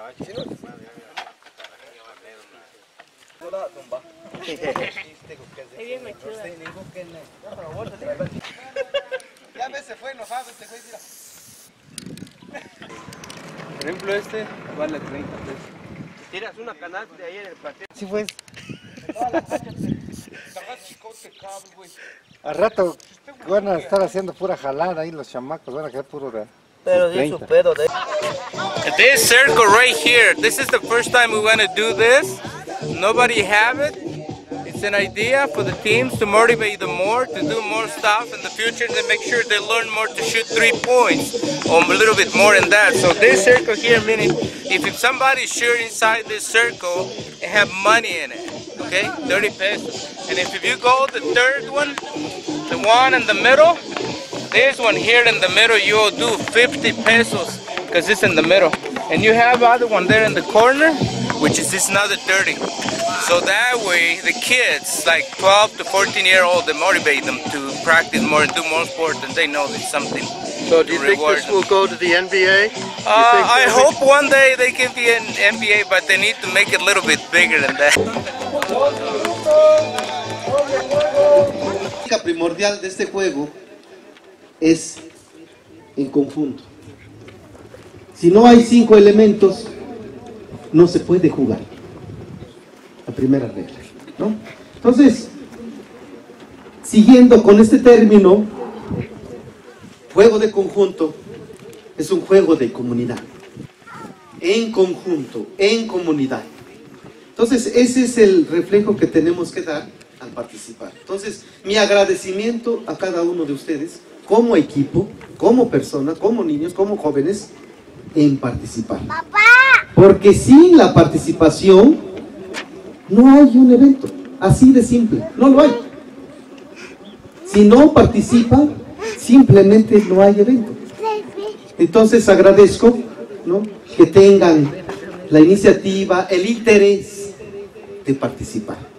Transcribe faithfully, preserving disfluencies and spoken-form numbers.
Ya ves, se fue enojado este güey, mira. Por ejemplo, este vale treinta pesos. Tiras una canasta de ahí en el partido. Sí, pues. Al rato van a estar haciendo pura jalada ahí los chamacos, van a quedar puro de... Pero di su pedo de... This circle right here, this is the first time we want to do this. Nobody have it. It's an idea for the teams to motivate them more, to do more stuff in the future, and to make sure they learn more to shoot three points, or a little bit more than that. So this circle here, meaning if, if somebody's sure inside this circle, it have money in it, okay, thirty pesos. And if, if you go the third one, the one in the middle, this one here in the middle, you'll do fifty pesos, because it's in the middle. And you have other one there in the corner, which is this another thirty. So that way, the kids, like twelve to fourteen year old, they motivate them to practice more and do more sports, and they know there's something. So do you think this will go to the N B A? Uh, I hope one day they can be in N B A, but they need to make it a little bit bigger than that. La primordial de este juego es en conjunto. Si no hay cinco elementos, no se puede jugar. La primera regla, ¿no? Entonces, siguiendo con este término, juego de conjunto es un juego de comunidad. En conjunto, en comunidad. Entonces, ese es el reflejo que tenemos que dar al participar. Entonces, mi agradecimiento a cada uno de ustedes, como equipo, como personas, como niños, como jóvenes, en participar. ¡Papá! Porque sin la participación no hay un evento, así de simple, no lo hay. Si no participan, simplemente no hay evento. Entonces agradezco, ¿no?, que tengan la iniciativa, el interés de participar.